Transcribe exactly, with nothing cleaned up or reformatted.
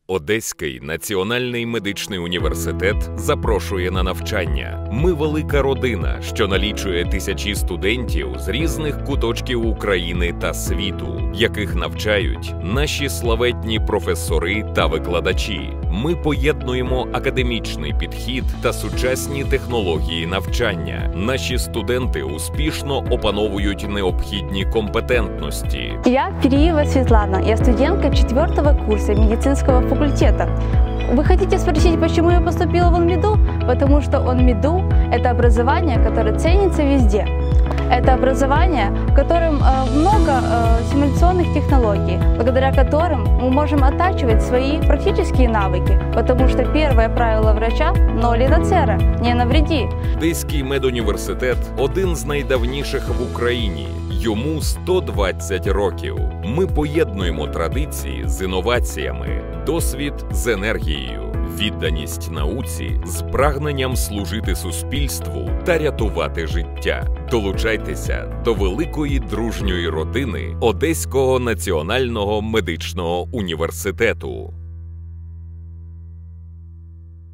Одеський національний медичний університет запрошує на навчання. Ми велика родина, що налічує тисячі студентів з різних куточків України та світу, яких навчають наші славетні професори та викладачі. Ми поєднуємо академічний підхід та сучасні технології навчання. Наші студенти успішно опановують необхідні компетентності. Я Переева Светлана, я студентка четвертого курса медицинского факультета. Вы хотите спросить, почему я поступила в ОНМЕДУ? Потому что ОНМЕДУ – это образование, которое ценится везде. Это образование, в котором э, много э, симуляционных технологий, благодаря которым мы можем оттачивать свои практические навыки, потому что первое правило врача – «ноль доцера», не навреди. Одеський медуніверситет – один з найдавніших в Україні. Йому сто двадцять років. Ми поєднуємо традиції з інноваціями, досвід з енергією, відданість науці з прагненням служити суспільству та рятувати життя. Долучайтеся до великої дружньої родини Одеського національного медичного університету.